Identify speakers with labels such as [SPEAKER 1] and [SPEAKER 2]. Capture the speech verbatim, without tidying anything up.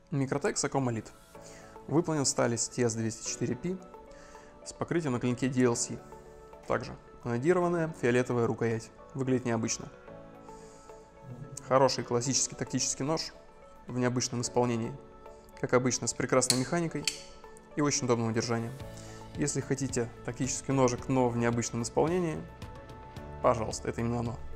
[SPEAKER 1] Microtech Sakoma Elite выполнен в стали си ти эс двести четыре пи с покрытием на клинке ди эл си. Также анодированная фиолетовая рукоять. Выглядит необычно. Хороший классический тактический нож в необычном исполнении. Как обычно, с прекрасной механикой и очень удобным удержанием. Если хотите тактический ножик, но в необычном исполнении, пожалуйста, это именно оно.